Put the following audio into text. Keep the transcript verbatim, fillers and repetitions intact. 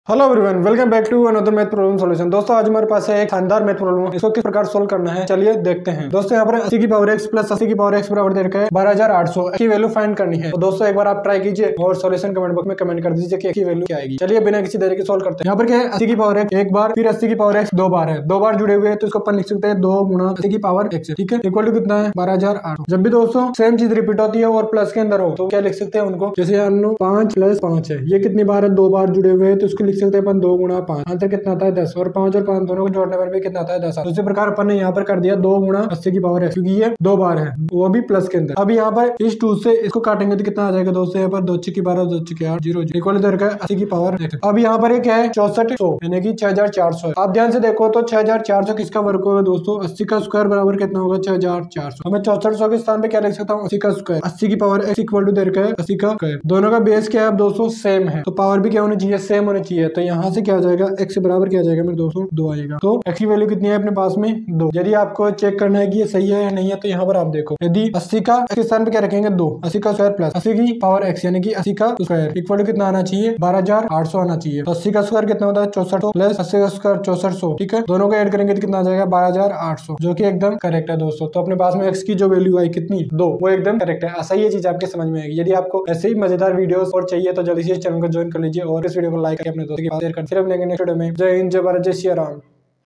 Hello everyone, welcome back to another math problem solution. दोस्तों आज हमारे पास है एक शानदार मैथ प्रॉब्लम। इसको किस प्रकार सोल्व करना है चलिए देखते हैं। दोस्तों यहाँ पर अस्सी की पावर एक्स प्लस अस्सी की पावर एक्स बराबर दे रखा है बारह हजार आठ सौ की वैल्यू फाइंड करनी है। तो दोस्तों एक बार आप ट्राई कीजिए और सॉल्यूशन कमेंट बॉक्स में कमेंट कर दीजिए कि की वैल्यू क्या आएगी। चलिए बिना किसी देरी के सोल्व करते हैं। यहाँ पर क्या है, अस्सी की पावर एक्स एक बार, फिर अस्सी की पावर एक्स दो बार है, दो बार जुड़े हुए हैं तो इसको अपन लिख सकते हैं दो गुना अस्सी की पावर एक्स। ठीक है, इक्वल टू कितना है बारह हजार आठ। जब भी दोस्तों सेम चीज रिपीट होती है और प्लस के अंदर हो तो क्या लिख सकते हैं उनको, जैसे पांच प्लस पांच है, ये कितनी बार है, दो बार जुड़े हुए हैं तो इसको लिख सकते हैं अपन दो गुणा पांच। आंसर कितना आता है दस, और पांच और पांच दोनों को जोड़ने पर भी कितना आता है दस। तो इसी प्रकार अपन ने यहाँ पर कर दिया दो गुणा अस्सी की पावर एक्स, क्योंकि ये दो बार है वो भी प्लस के अंदर। अब यहाँ पर इस टू से इसको काटेंगे तो कितना आ जाएगा दोस्तों, यहाँ पर दो की बारह दो की आठ जीरो इक्वल है अस्सी की पावर एक्स। अब यहाँ पर क्या है चौसठ सौ यानी कि छह हजार चार सौ। आप ध्यान से देखो तो छह हजार चार सौ किसका वर्ग होगा दोस्तों, अस्सी का स्क्वायर बराबर कितना होगा छह हजार चार सौ। मैं चौसठ सौ के स्थान पे क्या लिख सकता हूँ, अस्सी का स्क्वायर। अस्सी की पावर एक्स इक्वल टू दे रखा है अस्सी का स्क्वायर। दोनों का बेस क्या है दोस्तों, सेम है, तो पावर भी क्या होनी चाहिए, सेम होनी चाहिए। तो यहाँ से क्या हो जाएगा, एक्स बराबर क्या आ जाएगा मेरे दोस्तों दो आएगा। तो एक्स की वैल्यू कितनी है अपने पास में दो। यदि आपको चेक करना है कि ये सही है या नहीं है तो यहाँ पर आप देखो, यदि अस्सी का एक्स स्थान पे क्या रखेंगे दो, अस्सी का स्क्वायर प्लस अस्सी की पावर एक्स यानी कि अस्सी का स्क्वायर इक्वल टू कितना आना चाहिए बारह हजार आठ सौ आना चाहिए। तो अस्सी का स्क्वायर कितना होता है चौसठ सौ प्लस अस्सी का स्क्वायर चौसठ सौ। ठीक है, दोनों को ऐड करेंगे तो कितना आ जाएगा बारह हजार आठ सौ, जो कि एकदम करेक्ट है दोस्तों। तो अपने पास में एक्स की जो वैल्यू आई कितनी दो, वो एकदम करेक्ट है। ऐसा ही ये चीज आपके समझ में आएगी। यदि आपको ऐसे ही मजेदार वीडियोस और चाहिए तो जल्दी से चैनल को ज्वाइन कर लीजिए और इस वीडियो को लाइक करके अपने दोस्तों के पास शेयर कर। सिर्फ नेक्स्ट वीडियो में। जय हिंद, जय भारत, जय श्री राम।